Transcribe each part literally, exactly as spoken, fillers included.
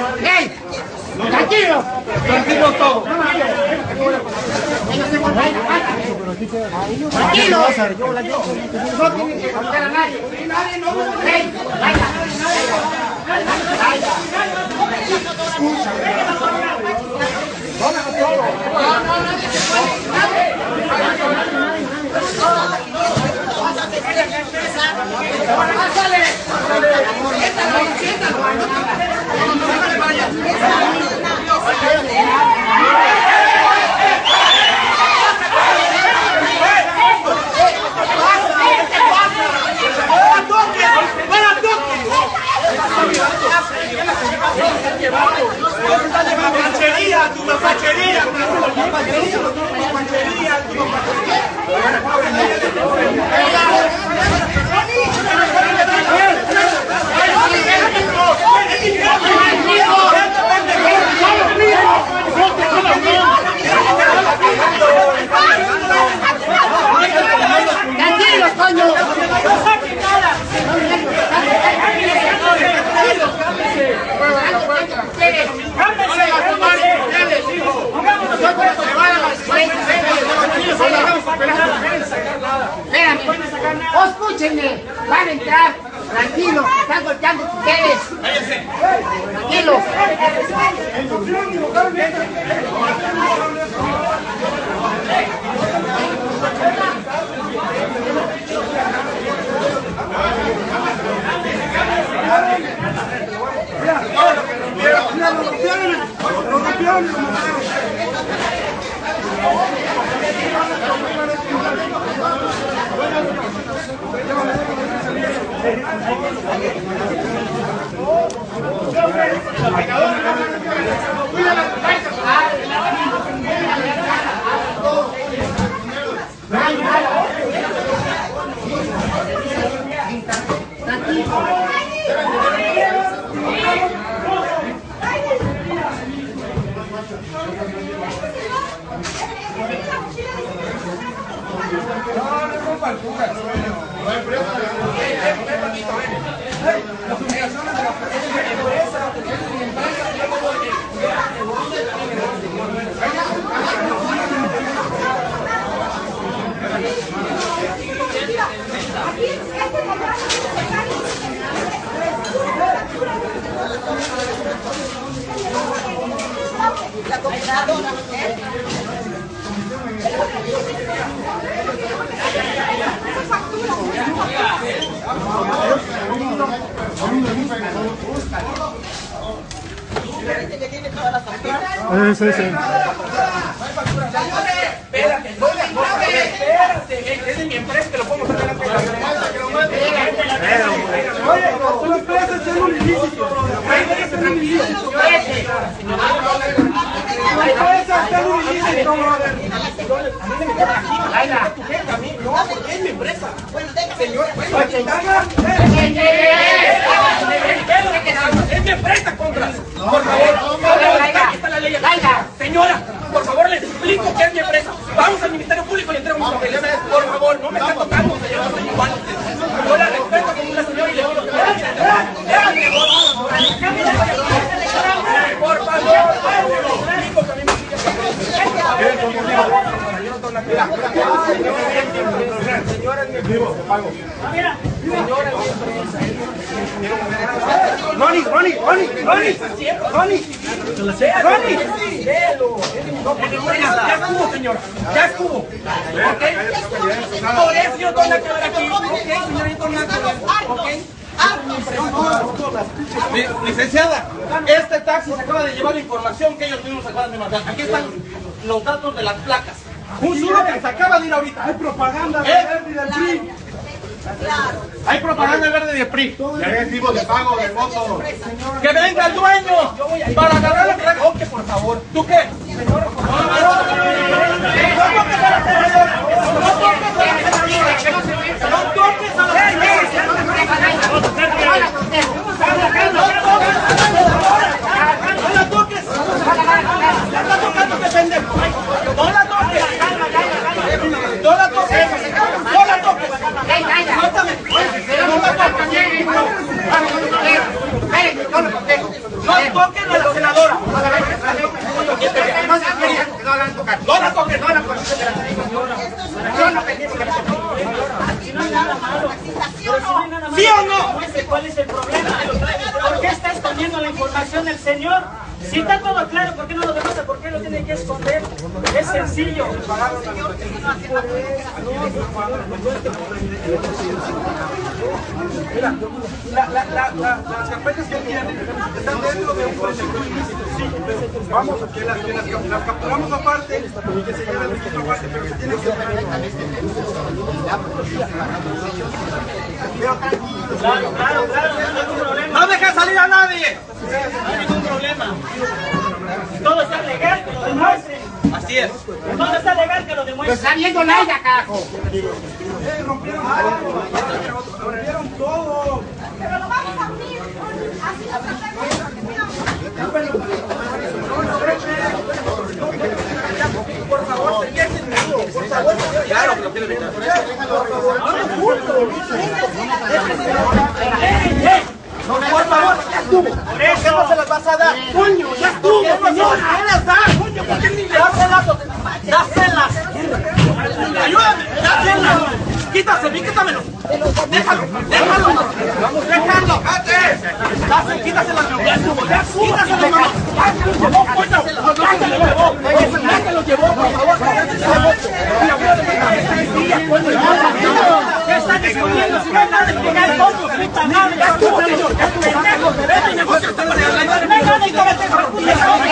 ¡Ey! ¡Tranquilo! Tranquilo todo. ¡Tranquilo! No tienen que golpear a nadie. ¡Ey! ¡Vaya! ¡Vaya! Escucha. ¡Vámonos todos! No, no, nadie se puede. ¡Nadie! ¡Pásale! ¡Siéntalo! ¡Siéntalo! ¡Déjale vaya! ¡Fachería! ¡Tu fachería! ¡Tu fachería! ¡Tranquilos, coño! Escúchenme, van a entrar, tranquilos, están golpeando ustedes. Tranquilos. La coordinadora, ¿eh? Sí, sí, sí. Espérate, espérate, es de mi empresa, te lo puedo mostrar delante de la cámara. Oye, tu empresa está en un ilícito. Tu empresa está en un ilícito. Tu empresa está en un ilícito, brother. Venga. No, porque es mi empresa. Bueno, déjame. Señor, es mi empresa, Contras. Por favor, aquí está la ley. Señora, por favor, les explico qué es mi empresa. Vamos al Ministerio Público y entrego mis papeles. Por favor, no me están tocando, señor. Soy igual a usted. Yo la respeto como una señora y le digo que me por favor, les explico que a mí me Señora, es mi empresa. Señora, Ronnie, Ronnie, Ronnie, Ronnie, Ronnie, Ronnie. Ya estuvo, señora. Ya estuvo. ¿Ok? Por eso yo tengo que ver aquí. ¿Ok, señorita? ¿Ok? Licenciada, este taxi se acaba de llevar la información que ellos mismos acaban de mandar. Aquí están los datos de las placas. Un solo que se acaba de ir ahorita. Hay propaganda ¿Eh? del P R I. Hay propaganda verde de P R I. Ya recibo de pago de voto. ¡Que venga el dueño! Para agarrar la placa. Ok, por favor. ¿Tú qué? Señora, por favor. No toques a la señora. No toques a la señora. No toques a la ¡no la toques! ¡Ya está tocando este pendejo! ¡No la toques! ¡No la toques! ¡No la toques! ¡Suéltame! ¡No la toques! ¡No toques a la tocar. No la toques. No la toques. Yo no permito que la toques. ¿Sí o no? ¿Cuál es el problema? ¿Por qué está escondiendo la información del señor? Si está todo claro, ¿por qué no lo demuestra? ¿Por qué lo tiene que esconder? Es sencillo. Mira, la, la, la, la, las carpetas que tienen están dentro de un proyecto ilícito. Sí, vamos, que las, que las, las capturamos aparte y que se lleve el registro aparte, pero se tiene que Claro, claro, claro, no hay ningún problema. ¡No dejes salir a nadie! No hay ningún problema. Todo está legal, que lo demuestren. Así es. Todo está legal, que lo Lo demuestren. está viendo Laida, carajo. Eh, rompieron todo, rompieron todo. Pero lo vamos a unir. Así nos aseguramos que Por favor, terminen conmigo. Por favor, claro que lo quiero evitar. Por favor, ya estuvo. Por eso no se las vas a dar. Coño, ya estuvo, señora. ¿Qué las da? Coño, ¿por qué ni le dáselas? Dáselas. Ayúdame, dáselas. Quítase, quítamelo. Déjalo, déjalo. Déjalo. Dáselo, quítaselo. Ya estuvo, ya estuvo. Quítaselo, mamá. Quítaselo. Ya lo llevó, por favor. ¿Qué están escondiendo? Si no hay nada de pegar fotos, puta madre. Ya estuvo, señor. Ya estuvo. Pendejos, de ver el negocio. No hay nada de que me te preocupes.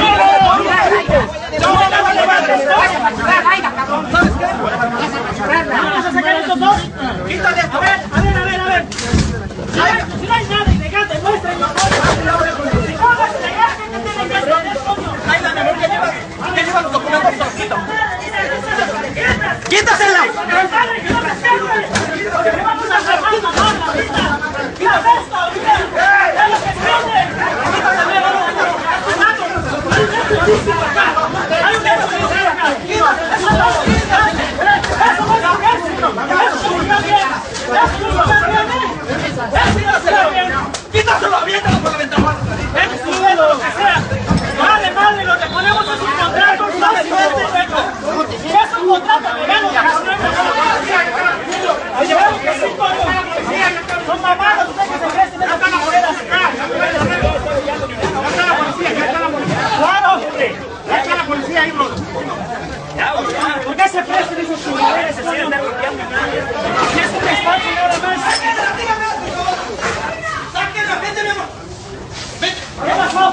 No me la levantes. Laida, cabrón. ¿Sabes qué? ¿Vamos a sacar estos dos? Quítale esto. A ver, a ver, a ver, a ver. A ver, si no hay nada ilegal, demuéstrenlo. Si no es ilegal, ¿qué te tienen que esconder, coño? Ayla, mi amor, ¿qué llevas? ¿Qué llevas los documentos? Se los quito. ¡Quítasela! ¡Vamos a trabajar, mamá, la vida! ¡Mira esto, ahorita! ¡Es lo que esconden! ¡Hay un dedo que dice acá! ¡Eso no es ilegal! ¡Eso no es ejército! ¡Eso no está bien! ¡Eso no está bien! ¡Eso no está bien! ¡Quítaselo! ¡Aviéntalo por la ventana! ¡Es su dedo, lo que sea! ¡Vale, vale! Lo que ponemos es un contrato, no es suerte, hueco. ¡Es un contrato legal, lo que hacemos! ¡Oye, vamos que sí, coño! ¡Son mamados, ustedes que se crecen esas chingaderas! ¡Claro, hombre! Ya está la policía ahí, bro. ¿Por qué se prestan esos chingaderas? Se siguen derrotando nadie. ¡Y es un espacio nada más! ¡Sáquenla! ¡Vete, mi amor! ¿Qué pasó?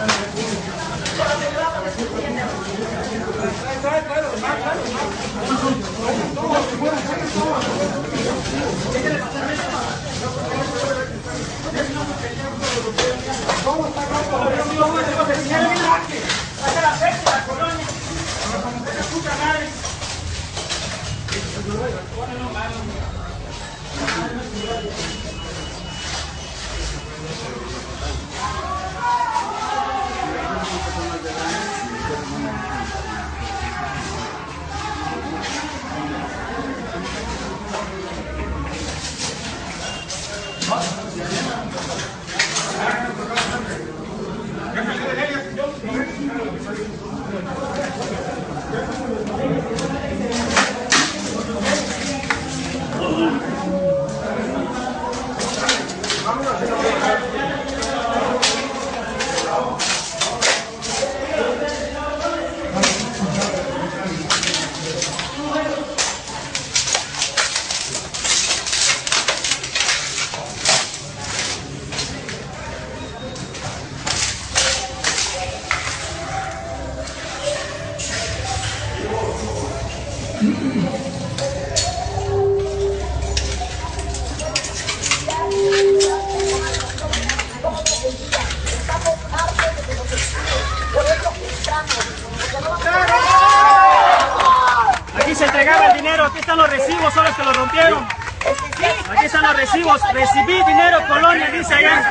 Aquí se entregaba el dinero, aquí están los recibos, son los que lo rompieron. Aquí están los recibos, recibí dinero, Colonia, dice allá.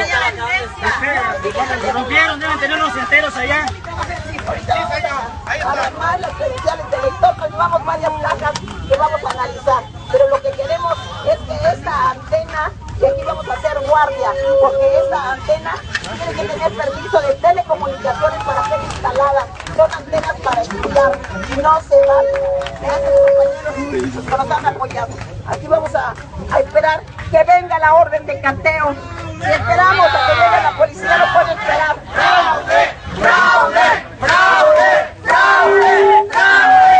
Lo rompieron, deben tener unos enteros allá. Además, las credenciales del lector, nos llevamos varias placas que vamos a analizar. Pero lo que queremos es que esta antena, y aquí vamos a hacer guardia, porque esta antena tiene que tener permiso de telecomunicaciones para ser instalada. Son antenas para estudiar. no se vale. Gracias, compañeros, que nos han apoyado. Aquí vamos a, a esperar que venga la orden de cateo. Si esperamos a que venga la policía, no puede esperar. ¡Fraude! ¡Fraude! ¡Fraude! ¡Fraude! ¡Fraude!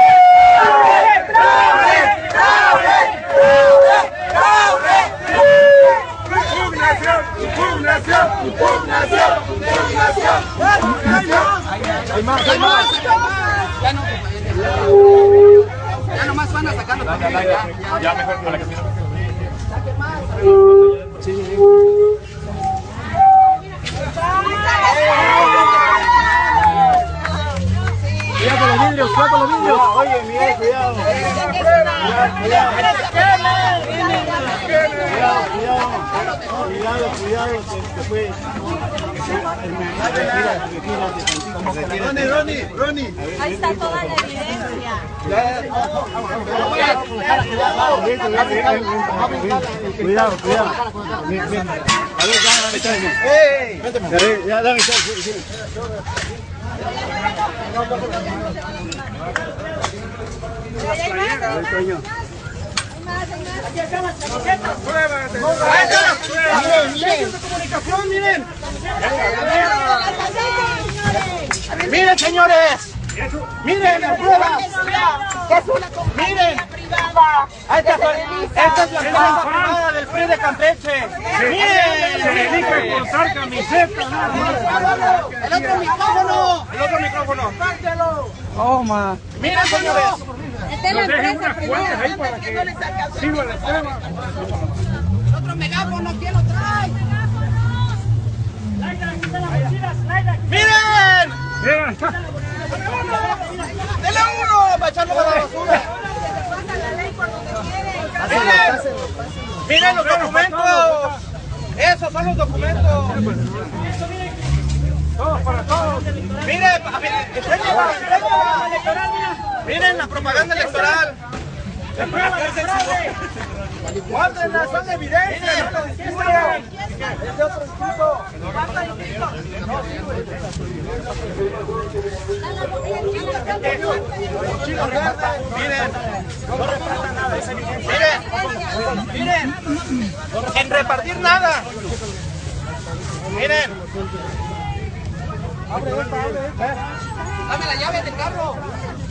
¡Impugnación! ¡Impugnación! ¡Impugnación! ¡Hay más! ¡Hay más! Ya no. Ya nomás van a sacar los papeles. Ya, ya mejor con la camisa. Sí, sí, sí. Cuidado con los vidrios, cuidado con los vidrios. Oye, mira, cuidado. Cuidado, cuidado. Cuidado, cuidado, que fue. Ronnie, Ronnie, Ronnie. Ahí está toda la evidencia. Cuidado, cuidado. A ver, ya, dame chance. ¡Ey! Ya, dame chance. Miren, miren. Miren, señores. Miren las pruebas. Miren. Esta es la plaza privada del P R I de Campeche. Miren. Se dedica a cortar camisetas. El otro micrófono. El otro micrófono. Oh, ma. Miren, señores. Esta es la empresa privada. Ahí para que sirva la prueba. El otro megáfono, ¿quién lo trae? ¡Miren! ¡Dele uno para echarlo para la basura! ¡Miren! ¡Miren los documentos! ¡Esos son los documentos! ¡Todos para todos! ¡Miren! ¡Enséñala! ¡Miren la propaganda electoral! ¡Guárdenla! ¡Son evidencias! ¡No lo discutan! ¡Es de otro instituto! Miren, no repartan nada, es evidente. Miren, miren, en repartir nada. Miren. Dame la llave del carro.